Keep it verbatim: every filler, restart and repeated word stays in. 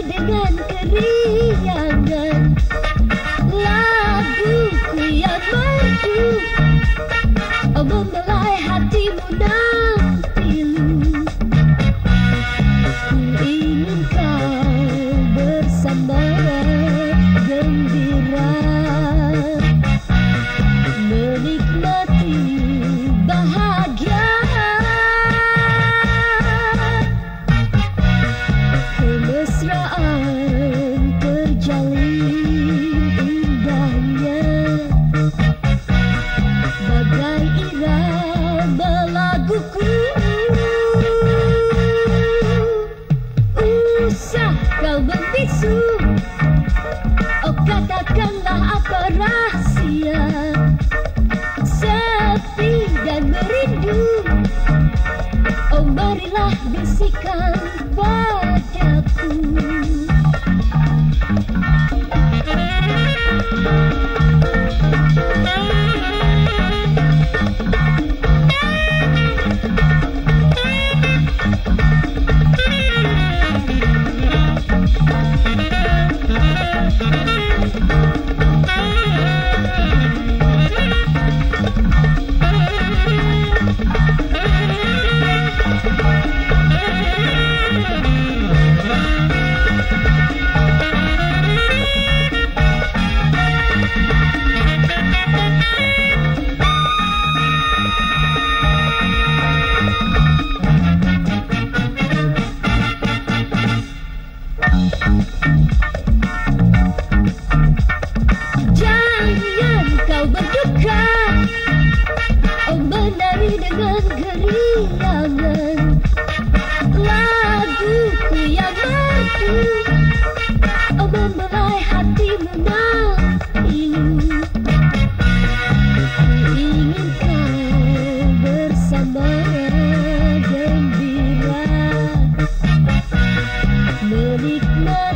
dengan keriangan. Laguku yang merdu, oh membelai hatimu nan pilu. Ku ingin kau bersama gembira, menikmati bahagia. Kemesraan terjalin indahnya, bagai irama laguku. Usah kau membisu, oh katakanlah apa rahasia. Sepi dan merindu, oh marilah bisikan padaku. Jangan kau berduka, oh menari dengan keriangan. Laguku yang merdu, oh membelai hatimu nan pilu. Ku ingin kau bersama gembira, menikmati